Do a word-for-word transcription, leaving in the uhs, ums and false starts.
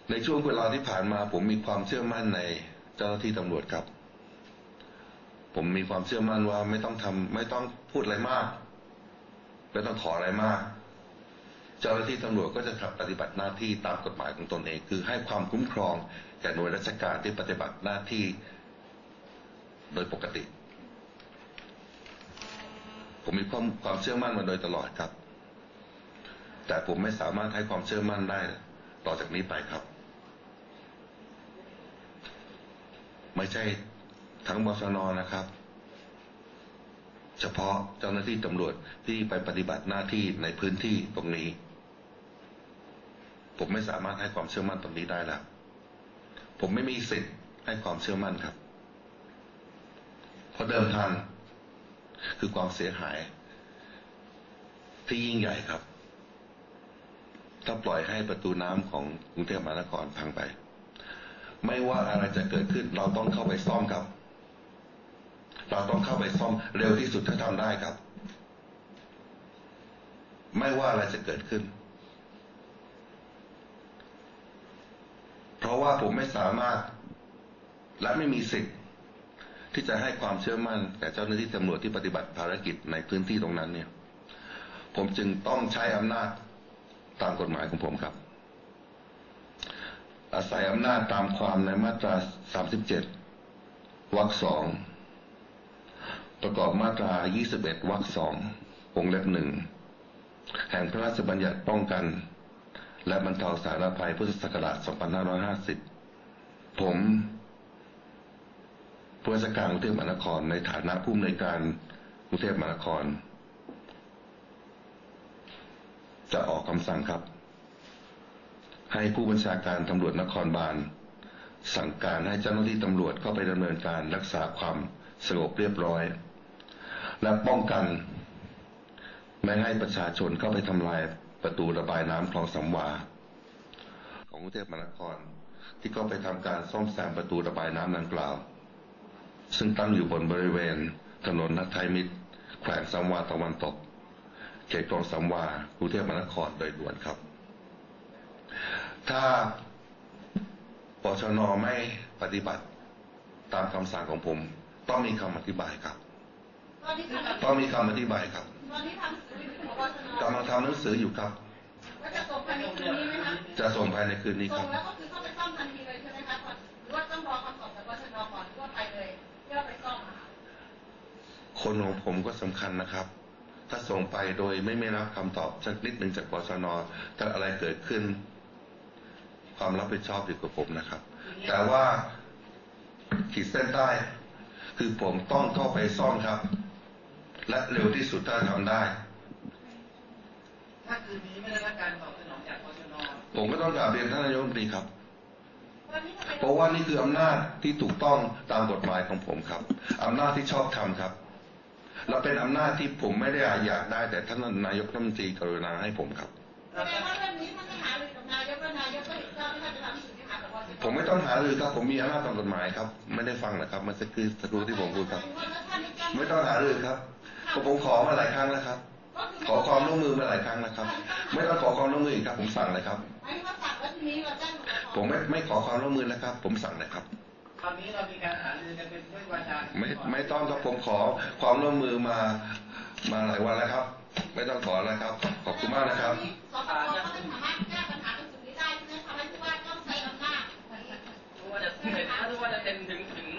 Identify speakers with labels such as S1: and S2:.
S1: ในช่วงเวลาที่ผ่านมาผมมีความเชื่อมั่นในเจ้าหน้าที่ตำรวจครับผมมีความเชื่อมั่นว่าไม่ต้องทำไม่ต้องพูดอะไรมากไม่ต้องขออะไรมากเจ้าหน้าที่ตำรวจก็จะปฏิบัติหน้าที่ตามกฎหมายของตนเองคือให้ความคุ้มครองแก่หน่วยราชการที่ปฏิบัติหน้าที่โดยปกติผมมีความความเชื่อมั่นมาโดยตลอดครับแต่ผมไม่สามารถให้ความเชื่อมั่นได้ต่อจากนี้ไปครับไม่ใช่ทั้งบชน.นะครับเฉพาะเจ้าหน้าที่ตำรวจที่ไปปฏิบัติหน้าที่ในพื้นที่ตรงนี้ผมไม่สามารถให้ความเชื่อมั่นตรงนี้ได้แล้วผมไม่มีสิทธิ์ให้ความเชื่อมั่นครับเพราะเดิมพันคือความเสียหายที่ยิ่งใหญ่ครับถ้าปล่อยให้ประตูน้ำของกรุงเทพมหานครพังไปไม่ว่าอะไรจะเกิดขึ้นเราต้องเข้าไปซ่อมครับเราต้องเข้าไปซ่อมเร็วที่สุดถ้าทำได้ครับไม่ว่าอะไรจะเกิดขึ้นเพราะว่าผมไม่สามารถและไม่มีสิทธิ์ที่จะให้ความเชื่อมั่นแก่เจ้าหน้าที่ตำรวจที่ปฏิบัติภารกิจในพื้นที่ตรงนั้นเนี่ยผมจึงต้องใช้อำนาจตามกฎหมายของผมครับอาศัยอำนาจตามความในมาตราสามสิบเจ็ดวรรคสองประกอบมาตรายี่สิบเอ็ดวรรคสองวงเล็บหนึ่งแห่งพระราชบัญญัติป้องกันและบรรเทาสาธารณภัยพุทธศักราชสองพันห้าร้อยห้าสิบผมผู้ว่าราชการกรุงเทพมหานครในฐานะผู้อำนวยการกรุงเทพมหานครจะออกคำสั่งครับให้ผู้บัญชาการตำรวจนครบาลสั่งการให้เจ้าหน้าที่ตำรวจเข้าไปดำเนินการรักษาความสงบเรียบร้อยและป้องกันไม่ให้ประชาชนเข้าไปทำลายประตูระบายน้ำคลองสำวาของกรุงเทพมหานครที่ก็ไปทำการซ่อมแซมประตูระบายน้ำดังกล่าวซึ่งตั้งอยู่บนบริเวณถนนนัทไทยมิตรแขวงสำวาตะวันตกเขตคลองสำวากรุงเทพมหานครโดยด่วนครับถ้าปชน.ไม่ปฏิบัติตามคำสั่งของผมต้องมีคำอธิบายครับต้องมีคำอธิบายครับกำลังทำหนังสืออยู่ครับจะส่งภายในคืนนี้ไหมคะจะส่งภายในคืนนี้ครับส่งแล้วก็คือเข้าไปซ่อมทันทีเลยใช่ไหมคะหรือว่าต้องรอคำตอบจากปชน.ก่อนหรือว่าไปเลยเพื่อไปซ่อมค่ะคนของผมก็สำคัญนะครับถ้าส่งไปโดยไม่ไม่รับคำตอบสักนิดหนึ่งจากปชน.ถ้าอะไรเกิดขึ้นความรับผิดชอบอยู่กับผมนะครับแต่ว่าขีดเส้นใต้คือผมต้องเข้าไปซ่อมครับและเร็วที่สุดถ้าทำได้
S2: ถ้าคืนนี้ไม่ได้รับการตอบสนองจากปชน.
S1: ผมก็ต้องกราบเรียนท่านนายกรัฐมนตรีครับเพราะว่านี่คืออำนาจที่ถูกต้องตามกฎหมายของผมครับอำนาจที่ชอบธรรมครับและเป็นอำนาจที่ผมไม่ได้อยากได้แต่ท่านนายกรัฐมนตรีกรุณาให้ผมครับแสดงว่าเรื่องนี้ท่านไม่หารือกับนายกและนายกก็เห็นชอบที่ท่านจะทำสิ่งที่หากับปชน.ผมไม่ต้องหารือครับผมมีอำนาจตามกฎหมายครับไม่ได้ฟังนะครับมันจะคือสักครู่ที่ผมพูดครับไม่ต้องหารือครับผมขอมาหลายครั้งแล้วครับขอความร่วมมือมาหลายครั้งนะครับไม่ต้องขอความร่วมมืออีกครับผมสั่งเลยครับผมไม่ไม่ขอความร่วมมือนะครับผมสั่งเลยครับ
S2: ตอนนี้เรามีการหารือกันเป็นด้วยวาจา
S1: ไม่ไม่ต้องครับผมขอความร่วมมือมามาหลายวันแล้วครับไม่ต้องขอแล้วครับขอบคุณมากนะครับ
S3: สปป.ก็ไม่สามารถแก้ปัญหาตรงจุดนี้ได้ใช่ไหมคะไม่ใช่ว่าต้องใช้อำนาจ
S2: รู้ว่าจะรู้ว่าจะเป็นถึงถึง